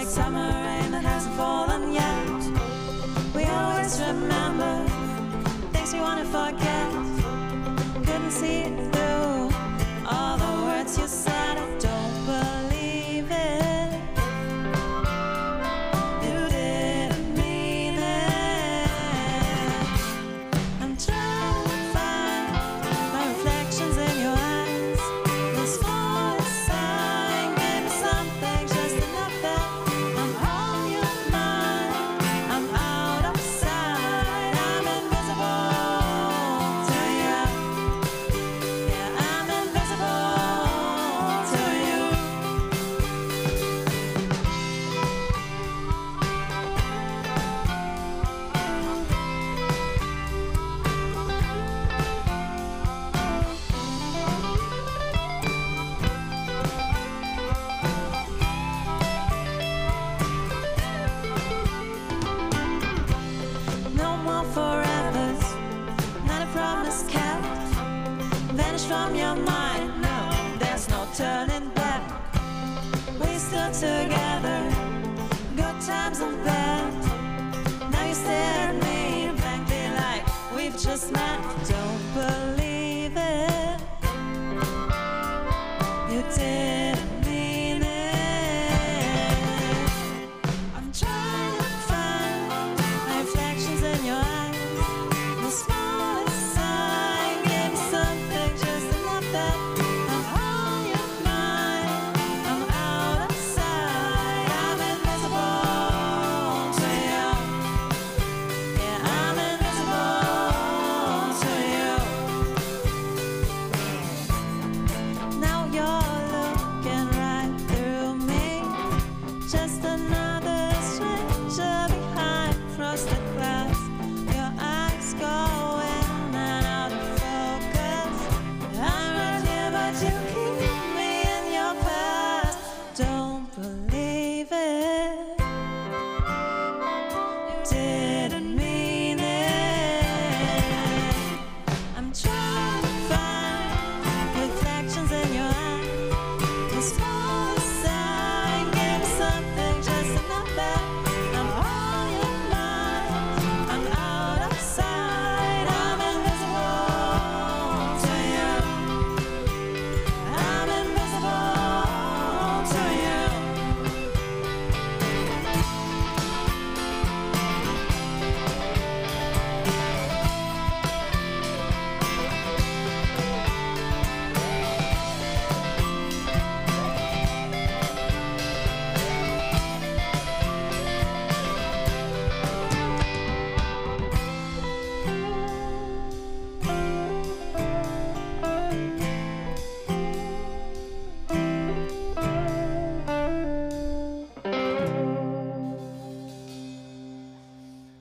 like summer rain that hasn't fallen yet. We always remember things we want to forget. Couldn't see it through all the words you said. I don't believe it. You didn't mean it. I'm trying to find my reflections in your eyes. This voice saying maybe something just enough that I'm on your mind. I'm out of sight. I'm invisible to you. Yeah, I'm invisible to you. No more forevers, not a promise kept. Vanish from your mind, no, there's no turning back. We still together.